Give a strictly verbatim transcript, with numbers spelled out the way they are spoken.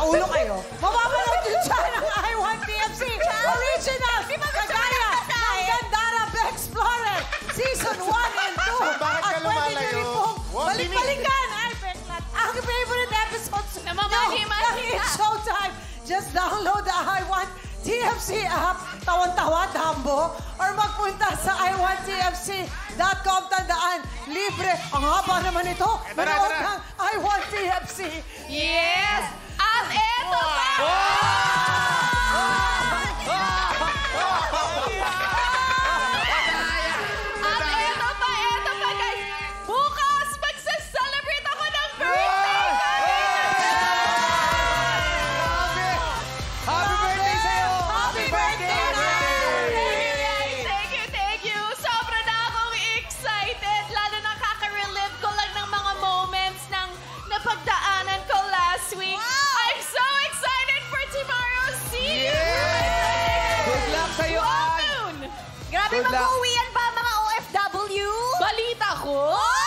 ulo kayo. Mapapanood yun dyan ang I Want T F C Original kagaya ng Gandara Bex Explorer Season one and two. Bakit ka lumalayo? Balik-balikan! Ay, Beklat. Ang favorite episodes ng It's Showtime. Just download the I Want T F C app, tawan-tawa, tambo, or magpunta sa i want t f c dot com. Tandaan, libre. Ang haba naman ito. Manood ng I Want T F C. Yes! At eto pa! At eto pa, eto pa, guys. Bukas, magsa-celebrate ako ng birthday ko! Happy birthday sa'yo! Happy birthday! Thank you, thank you. Sobra na akong excited. Lalo na kaka-relive ko lang ng mga moments ng napagdaanan ko last week. I'm so excited for tomorrow's scene! Good luck sa'yo, Ann! Moon! Grabe, Good luck. mag-uwian pa mga O F W? Balita ko!